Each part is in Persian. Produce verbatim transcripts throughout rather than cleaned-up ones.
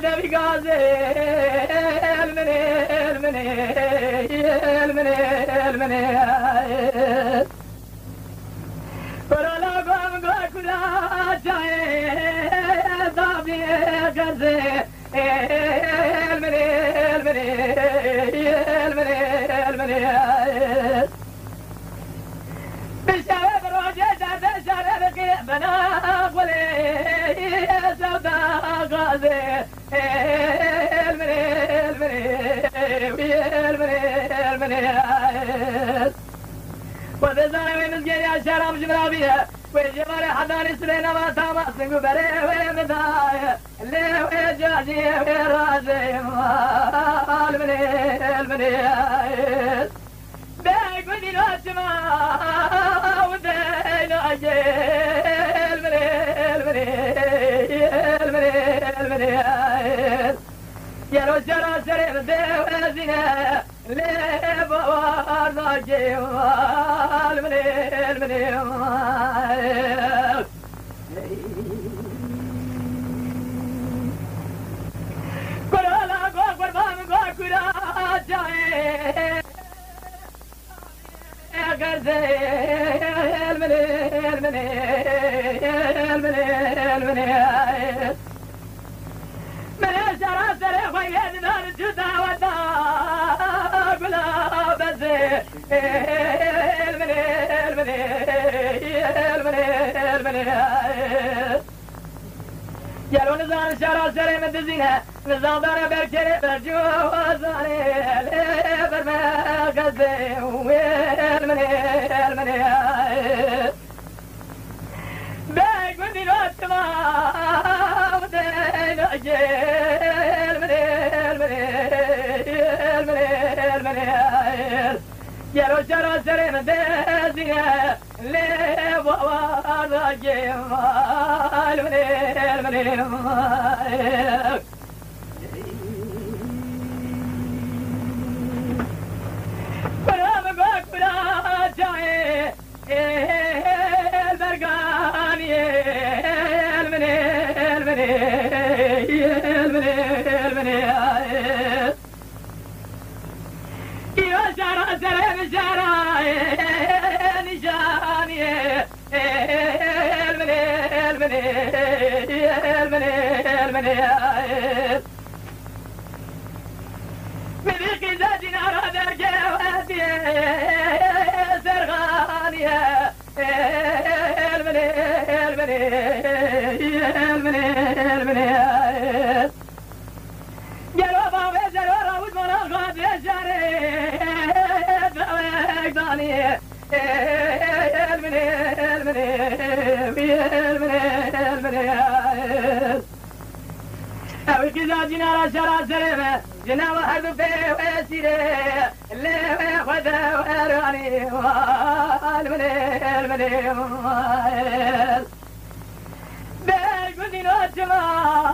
ودبي قازي المني المني المني المني ولا قام قاكلا جاي دابي قازي المني المني المني المني بشارة روجة جاد شارة رقي بنا قولي سودا غازي المني المني المني المني وذزاري ومزجيني عشارة مجمرا بيها ويجباري حضاني سلينا ما تاما سنقو بري ومدايا اللي ويجاجي ويرازي المني المني بيقولي نوتما ودينا عجيل المني المني المني المني يا لو جرى سرير دوازنا ليه بوار ضاجي المني المني كرالا قوة قربان قوة كرا جاي قرزي المني المني المني المني من شرى سري خويد نار جدا ودا قلا بزي المني المني المني المني يا لو نزال شرى سري من دزينها نزال دار بركري برجو وزاني برما قزي المني المني بيقولي نوتما ودين أجيل المني المني المني المني يا لو شرى سري من دزينها ليه بوار أجيل المني المني برام قاك بلا جاي البرقاني المني المني المني المني يا شارع سرين شارع نشاني المني المني المني المني مذيك زادنا رادر جوادي سرغانية المني المني المني المني جلوبا وجلورا وزمنا غادي شاري دويقاني المني المني المني المني أو كذا جنا شرا سريمة جنا واحد في وسيرة اللي وخذ وراني المني المني بيقولي نوتما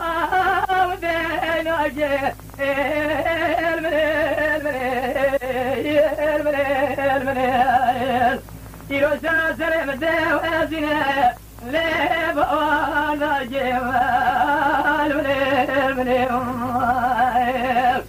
ودينا أجي المني المني المني المني يلو شرا سريمة دوازنا ليه بوانا جيوال المني المني